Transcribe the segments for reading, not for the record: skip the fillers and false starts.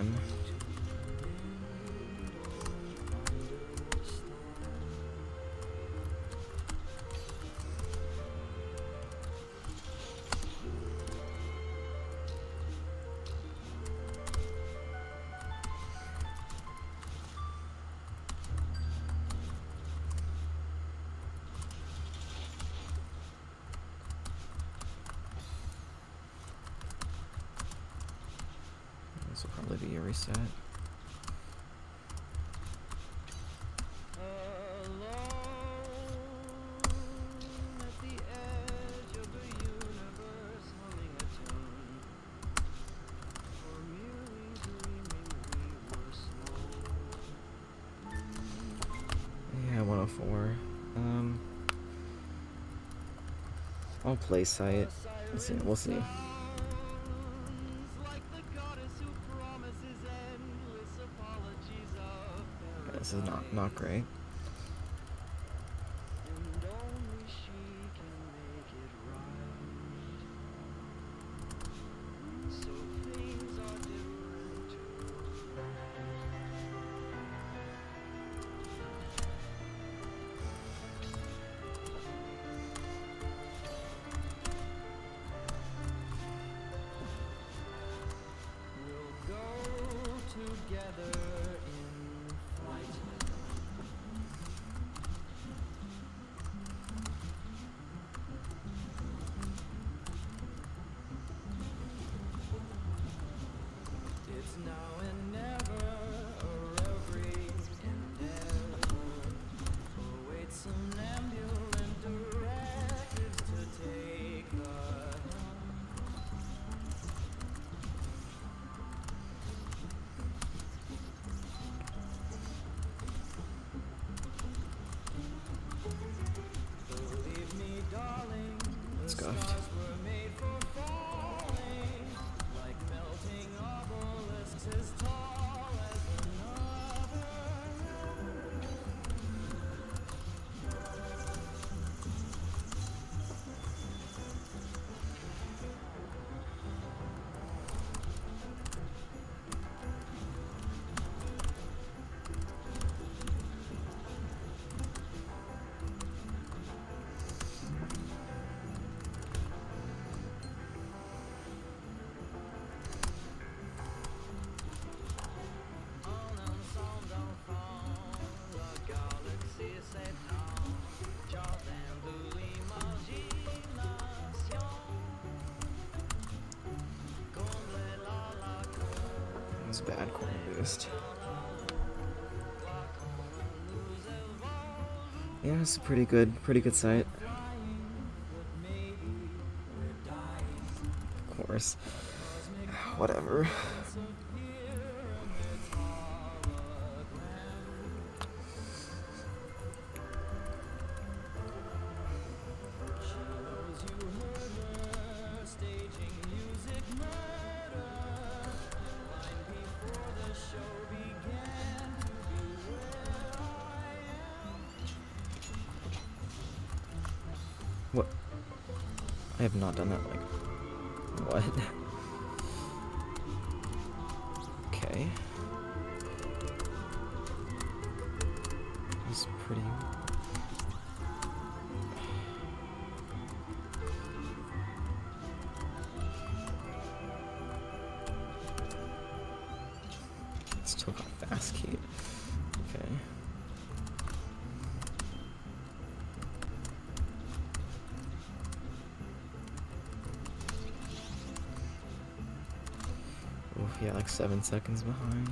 done. This will probably be a reset. Yeah, 104. I'll play site. We'll see. This is not great. Scuffed. That's a bad corner boost. Yeah, it's a pretty good site. Of course. Whatever. What? I have not done that, like, what? Okay. That's pretty... Still got fast keyed. Okay. Oh, yeah, like 7 seconds behind.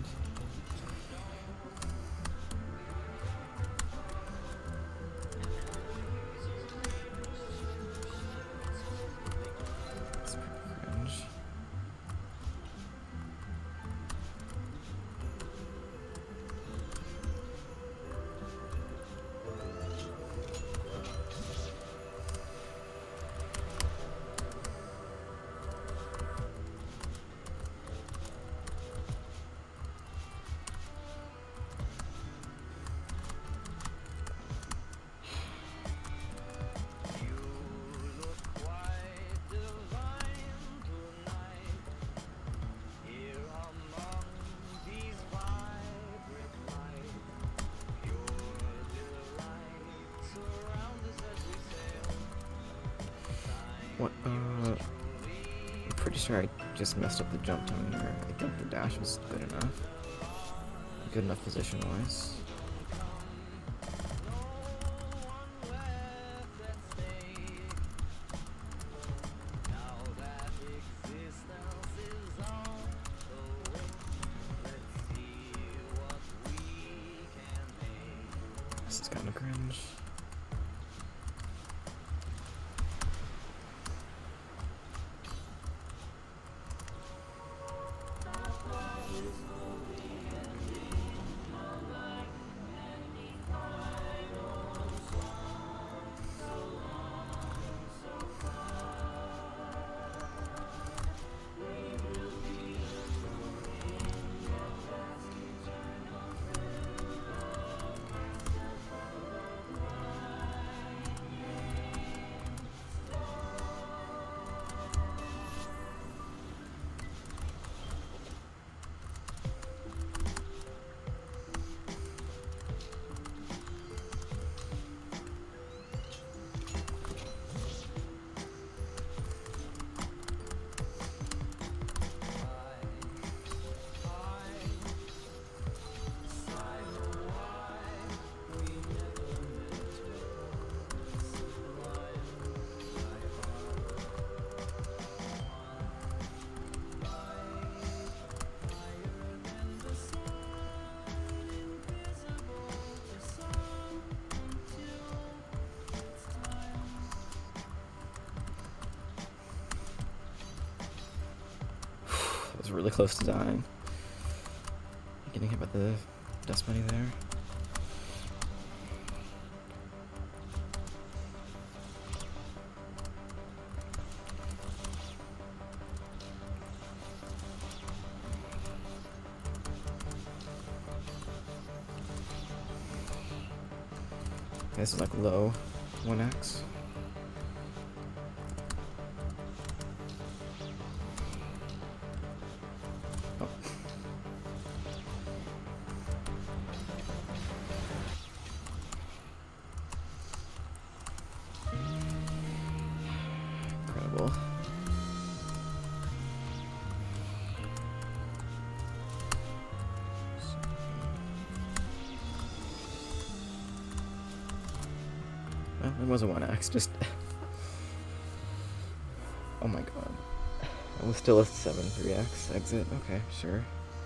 That's pretty cringe. What? I'm pretty sure I just messed up the jump time there. I think the dash was good enough. Good enough position-wise. This is kind of cringe. I was really close to dying. Getting hit by the dust bunny there. This is like low 1x. Oh. Incredible. Well, it was a 1x, just... Oh my god. It was still a 7-3x exit. Okay, sure.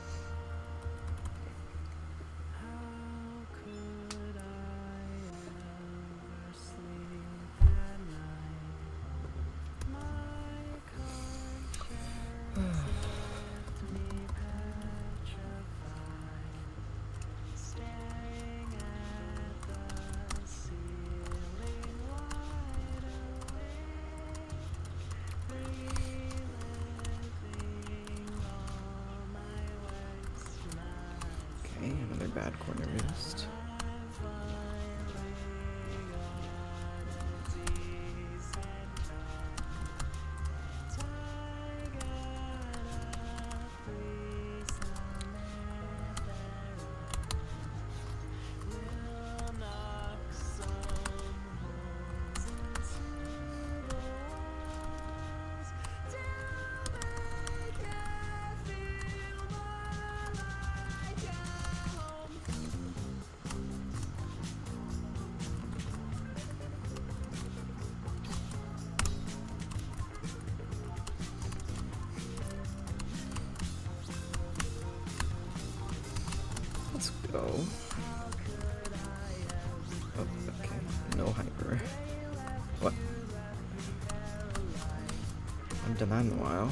Another bad corner missed. Let's go. Oh, okay. No hyper. What? I haven't done that in a while.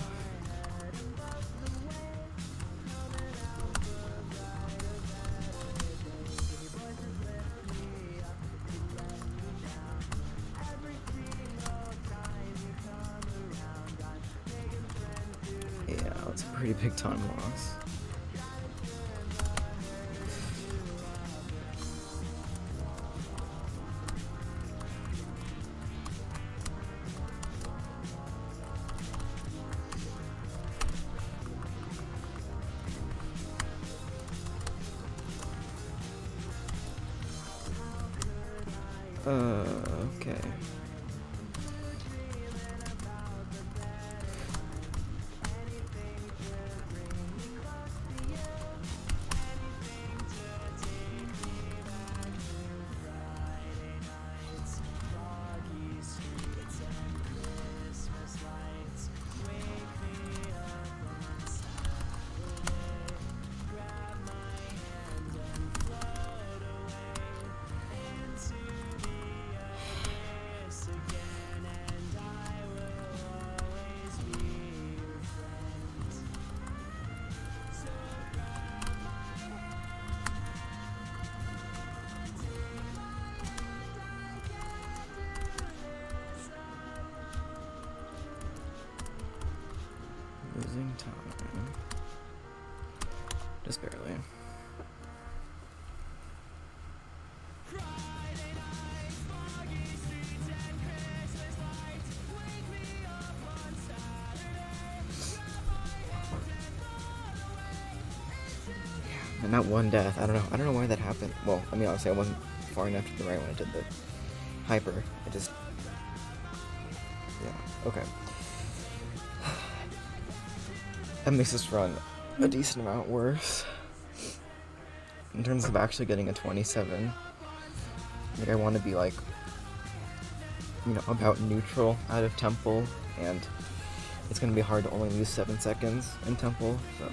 Yeah, that's a pretty big time loss. Okay. Losing time. Just barely. And that one death, I don't know why that happened. Well, I mean, obviously I wasn't far enough to the right when I did the hyper. I just, yeah, okay. That makes this run a decent amount worse. In terms of actually getting a 27, like I want to be like, you know, about neutral out of Temple, and it's going to be hard to only lose 7 seconds in Temple, so.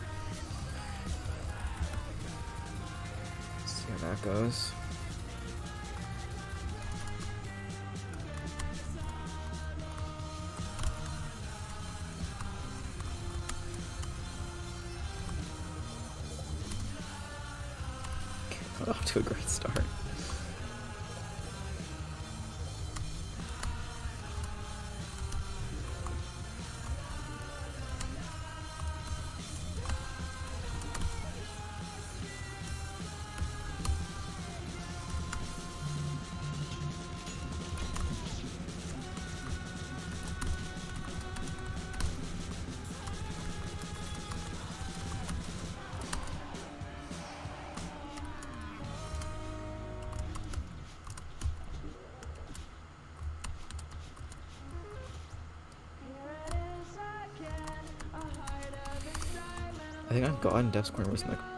See how that goes. Got off to a great start. I think I've gotten Death's Corner was like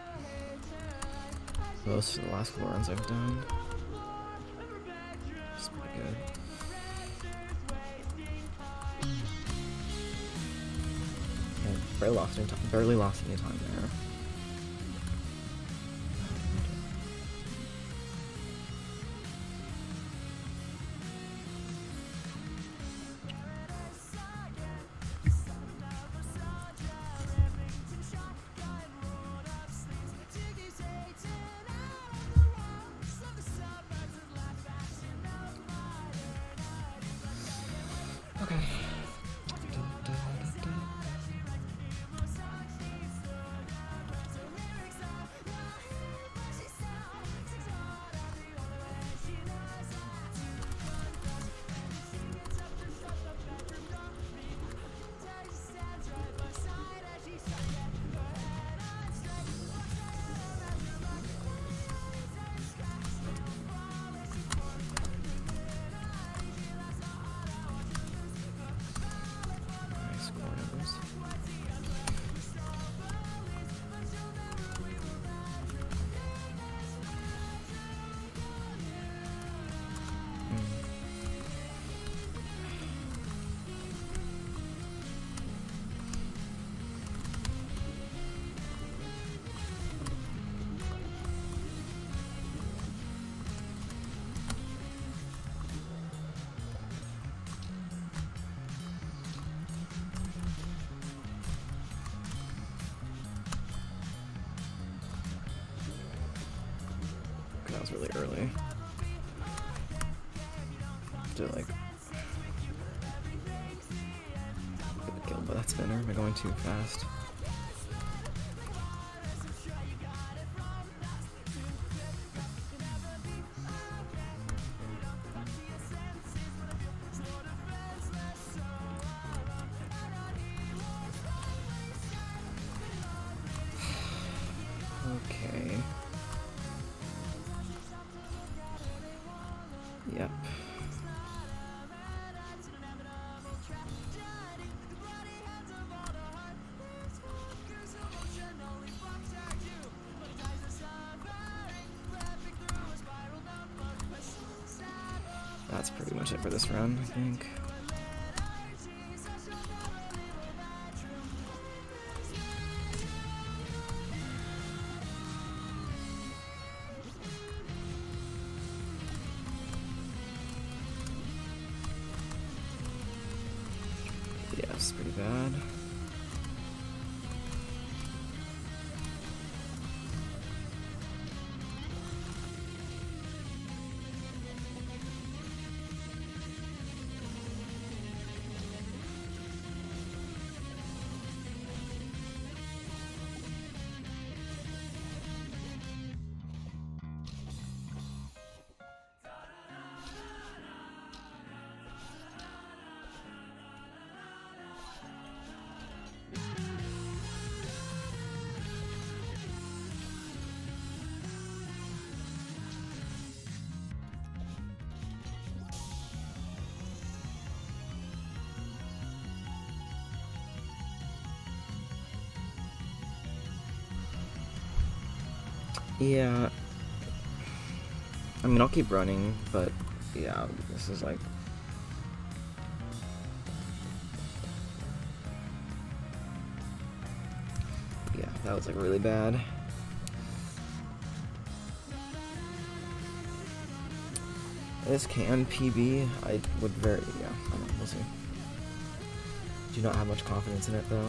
most of the last couple runs I've done. It's pretty good. And barely lost any time there. Okay. That was really early. To like get killed by that spinner. Am I going too fast? Okay. Yep. That's pretty much it for this run, I think. Yeah, it's pretty bad. Yeah. I mean, I'll keep running, but yeah, this is like... Yeah, that was like really bad. This can PB. I would very... Yeah, I don't know, we'll see. Do not have much confidence in it, though.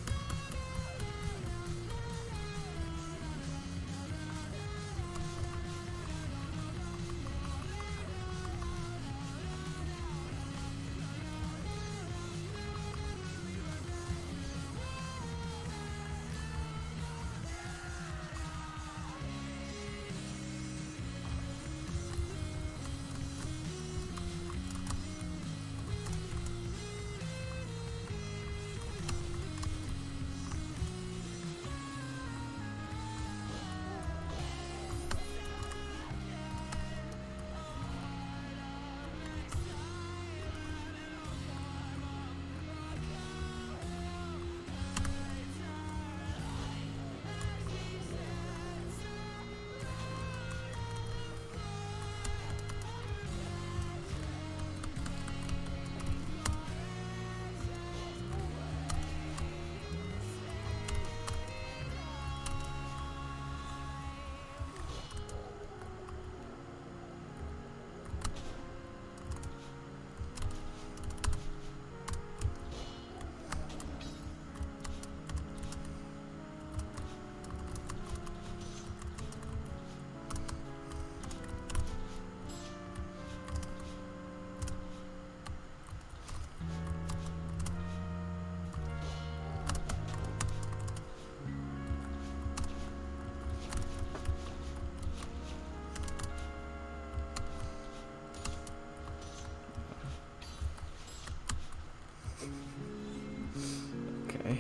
Okay.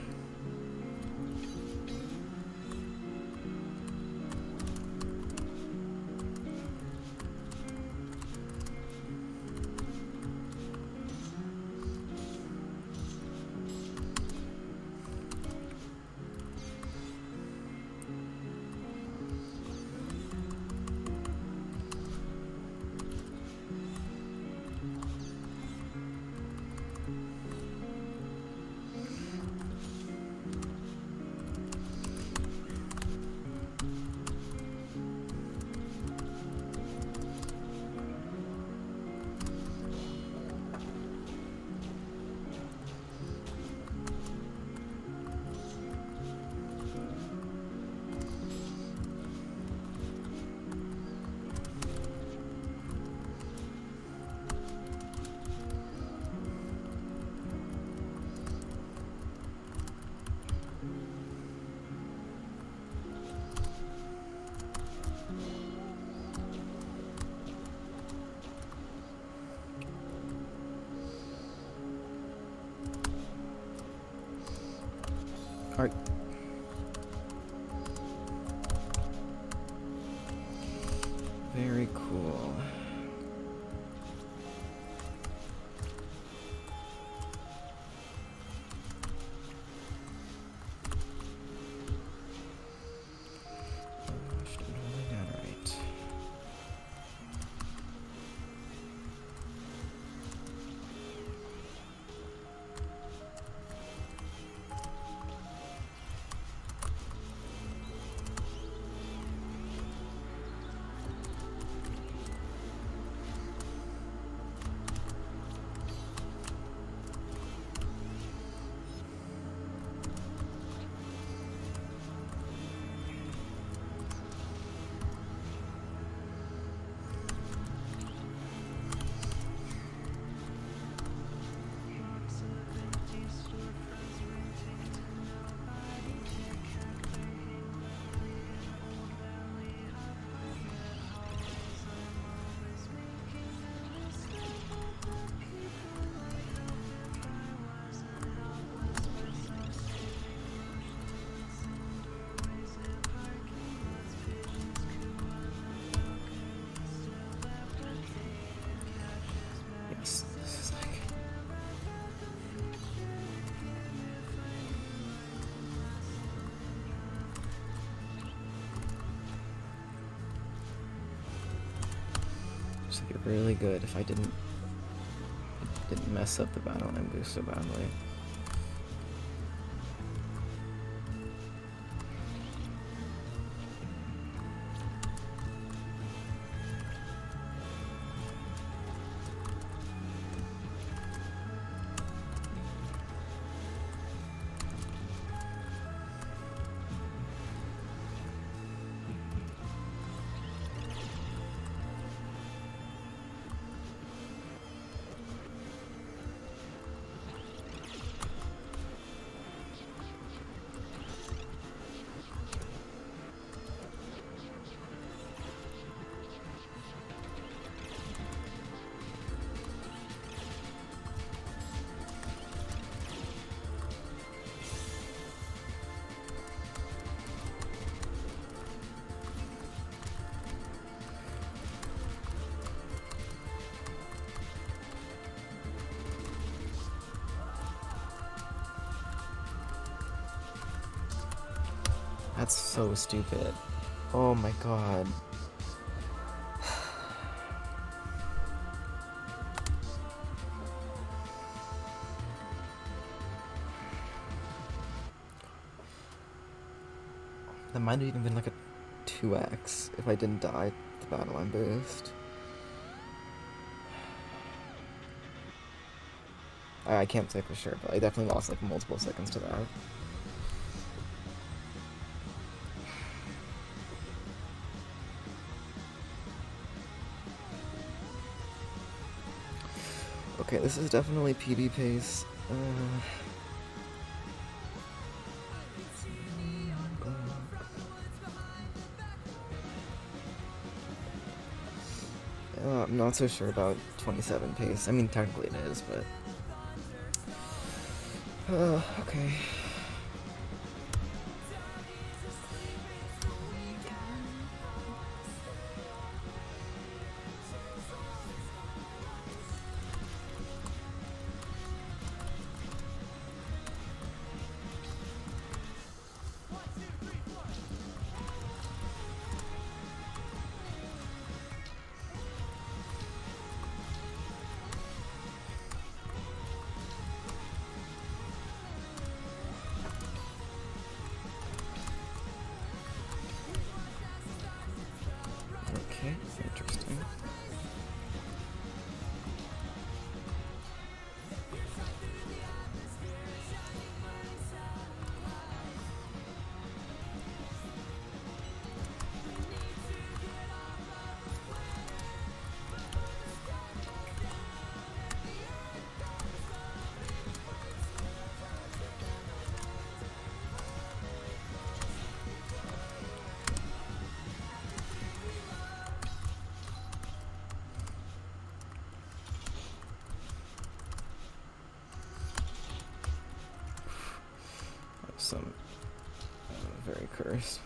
Alright. Very cool. Should have been down right. actually be really good if I didn't mess up the battle line boost so badly. That's so stupid. Oh my god. That might have even been like a 2x if I didn't die the battle line boost. I can't say for sure, but I definitely lost like multiple seconds to that. Okay, this is definitely PB pace. I'm not so sure about 27 pace. I mean, technically it is, but... okay. Okay, interesting. Some very cursed.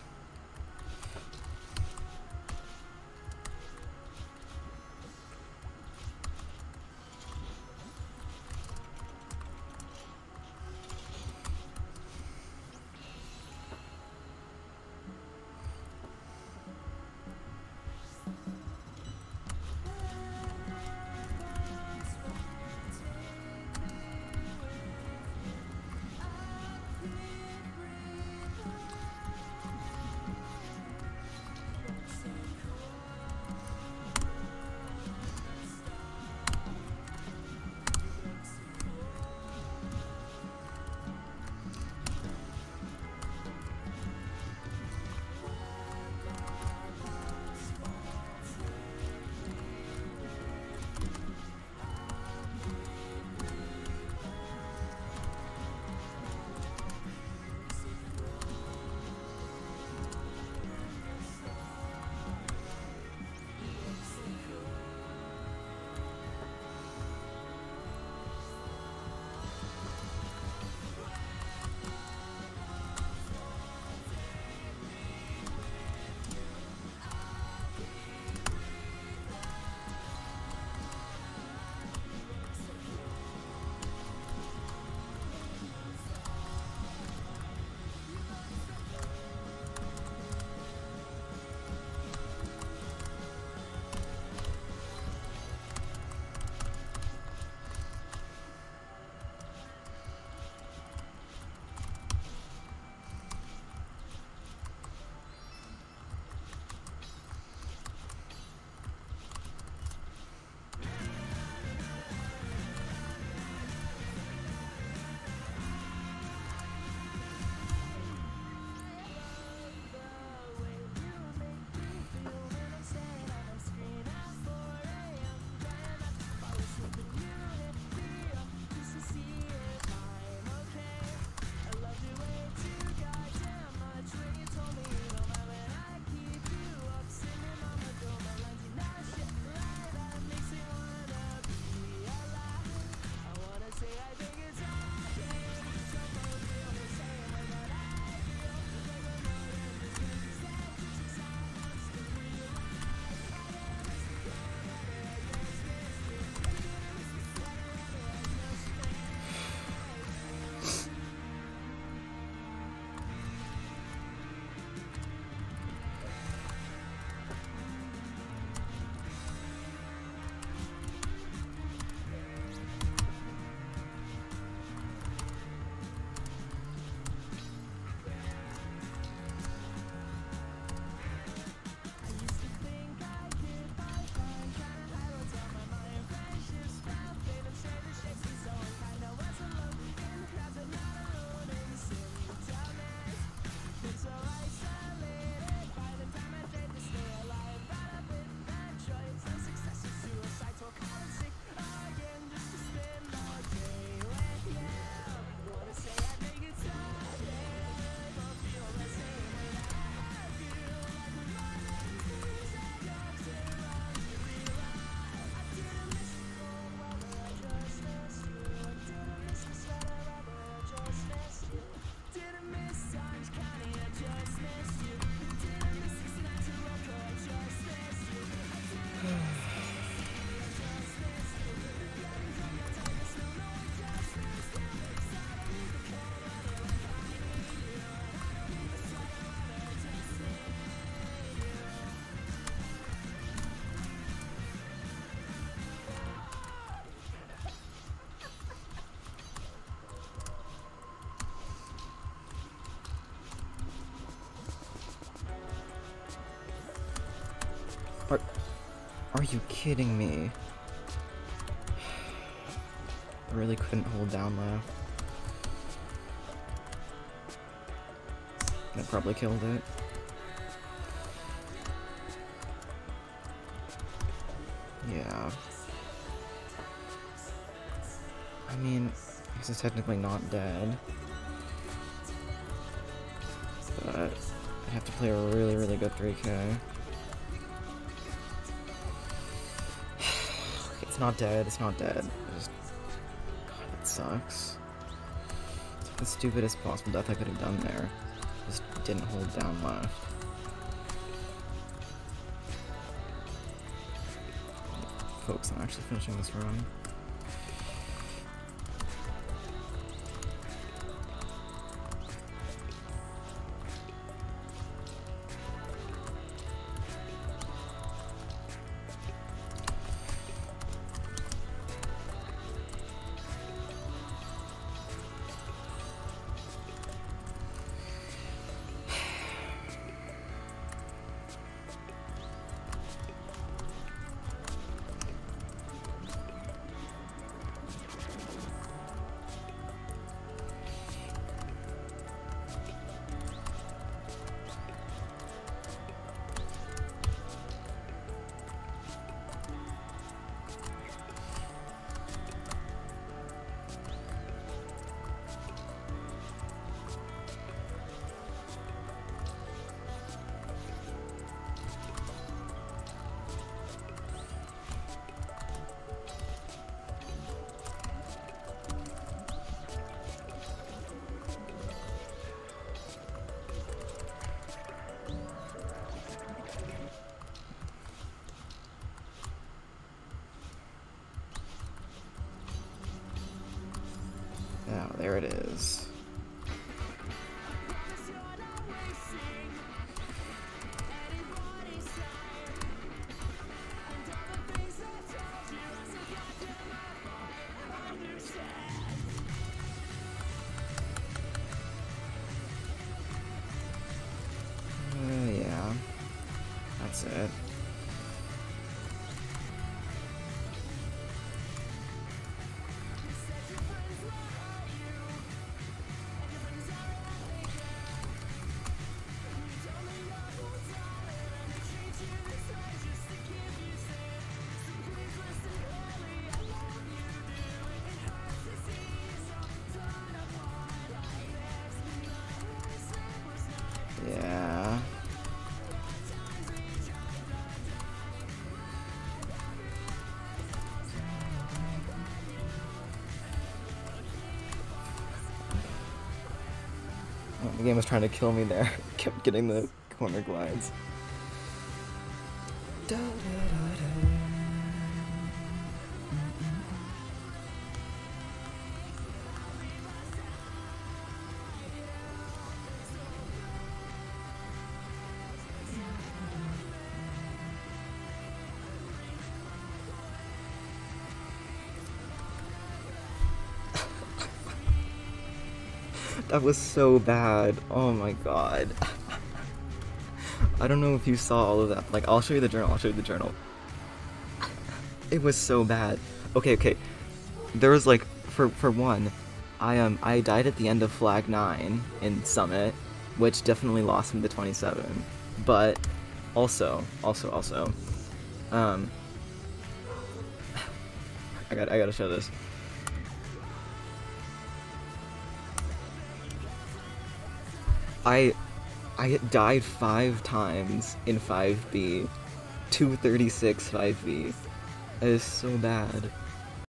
Are you kidding me? I really couldn't hold down left. That probably killed it. Yeah. I mean, this is technically not dead. But I have to play a really, really good 3K. It's not dead, it's not dead. Just... God, that sucks. It's like the stupidest possible death I could have done there. Just didn't hold down left. Focus on actually finishing this run. Now, there it is. Yeah, that's it. Yeah. Oh, the game was trying to kill me there. Kept getting the corner glides. Da, da, da, da. That was so bad. Oh my god. I don't know if you saw all of that. Like, I'll show you the journal. I'll show you the journal. It was so bad. Okay. There was like, for one, I died at the end of Flag 9 in Summit, which definitely lost me the 27. But also, I gotta show this. I died 5 times in 5B, 236 5B. That is so bad.